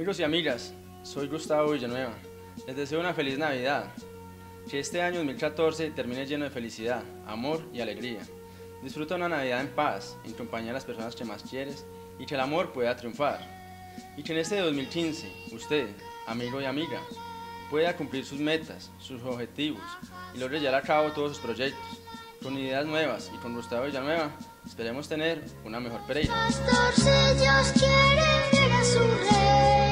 Amigos y amigas, soy Gustavo Villanueva. Les deseo una feliz Navidad. Que este año 2014 termine lleno de felicidad, amor y alegría. Disfruta una Navidad en paz, en compañía de las personas que más quieres y que el amor pueda triunfar. Y que en este 2015, usted, amigo y amiga, pueda cumplir sus metas, sus objetivos y logre llevar a cabo todos sus proyectos. Con ideas nuevas y con Gustavo Villanueva, esperemos tener una mejor Pereira. Los ellos quieren ver a su rey.